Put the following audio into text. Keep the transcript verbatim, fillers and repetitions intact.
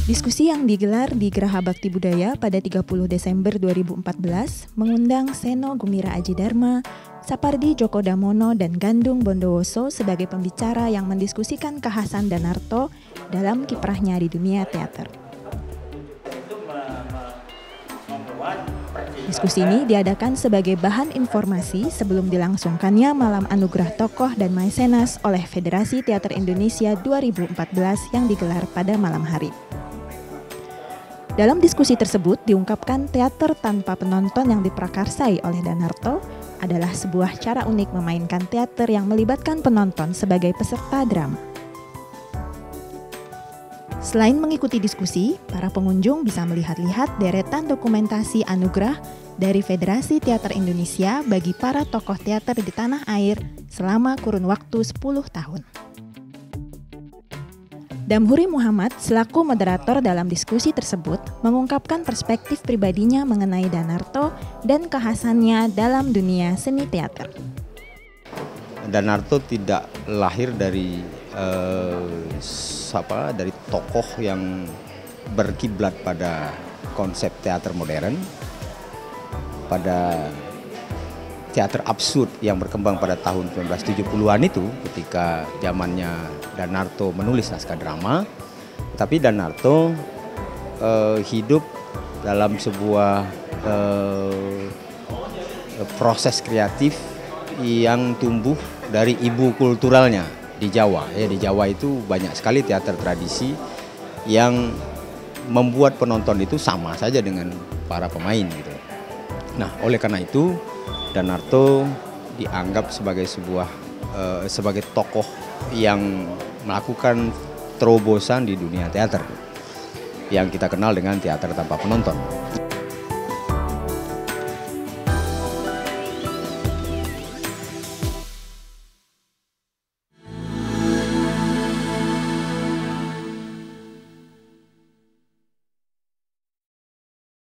Diskusi yang digelar di Geraha Bakti Budaya pada tiga puluh Desember dua ribu empat belas mengundang Seno Gumira Aji Dharma, Sapardi Djoko Damono, dan Gandung Bondowoso sebagai pembicara yang mendiskusikan kekhasan Danarto dalam kiprahnya di dunia teater. Diskusi ini diadakan sebagai bahan informasi sebelum dilangsungkannya Malam Anugerah Tokoh dan Maisenas oleh Federasi Teater Indonesia dua ribu empat belas yang digelar pada malam hari. Dalam diskusi tersebut diungkapkan teater tanpa penonton yang diprakarsai oleh Danarto adalah sebuah cara unik memainkan teater yang melibatkan penonton sebagai peserta drama. Selain mengikuti diskusi, para pengunjung bisa melihat-lihat deretan dokumentasi anugerah dari Federasi Teater Indonesia bagi para tokoh teater di tanah air selama kurun waktu sepuluh tahun. Damhuri Muhammad selaku moderator dalam diskusi tersebut mengungkapkan perspektif pribadinya mengenai Danarto dan kekhasannya dalam dunia seni teater. Danarto tidak lahir dari eh, apa, dari tokoh yang berkiblat pada konsep teater modern, pada teater absurd yang berkembang pada tahun sembilan belas tujuh puluhan itu ketika zamannya Danarto menulis naskah drama. Tapi Danarto eh, hidup dalam sebuah eh, proses kreatif yang tumbuh dari ibu kulturalnya di Jawa. Ya, di Jawa itu banyak sekali teater tradisi yang membuat penonton itu sama saja dengan para pemain gitu. Nah, oleh karena itu Danarto dianggap sebagai sebuah uh, sebagai tokoh yang melakukan terobosan di dunia teater yang kita kenal dengan teater tanpa penonton.